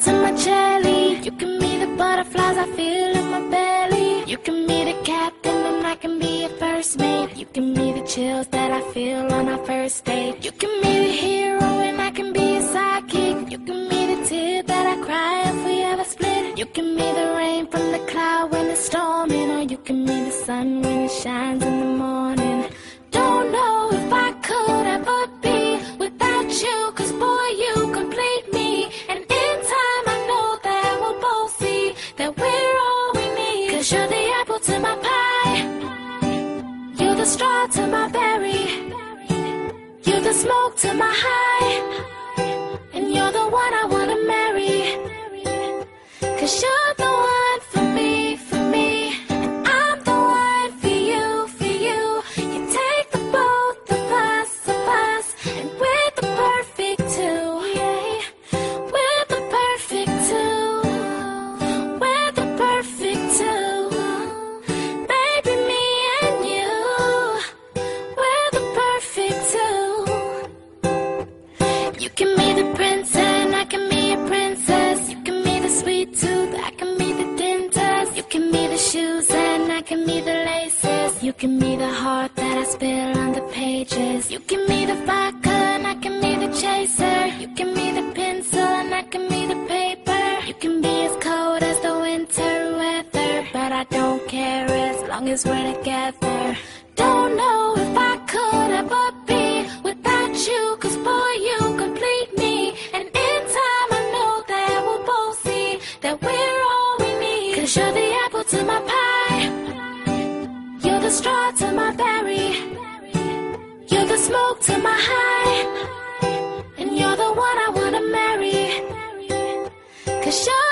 to my jelly. You can be the butterflies I feel in my belly. You can be the captain and I can be your first mate. You can be the chills that I feel on our first date. You can be the hero and I can be your sidekick. You can be the tear that I cry if we ever split. You can be the rain from the cloud when it's storming, or you can be the sun when it shines in the morning. Don't know if I could ever be without you, 'cause boy, you complete me. And in time I know that we'll both see that we're all we need. 'Cause you're the apple to my pie, you're the straw to my berry, you're the smoke to my high, and you're the one I wanna marry. 'Cause you're the one for me, and I'm the one for you, for you. You take the both of us, and we're the perfect two, yeah. We're the perfect two, we're the perfect two. Baby, me and you, we're the perfect two. You can be the prince and I can be a princess. You can be the sweet tooth, I can be the dentist. You can be the shoes and I can be the laces. You can be the heart that I spill on the pages. You can be the vodka and I can be the chaser. You can be the pencil and I can be the paper. You can be as cold as the winter weather, but I don't care as long as we're together. Don't know if I could ever be without you, 'cause boy, you complete me. And in time I know that we'll both see that we're all we need. 'Cause you're the apple to my pie, you're the straw to my berry, you're the smoke to my high, and you're the one I wanna marry. 'Cause you're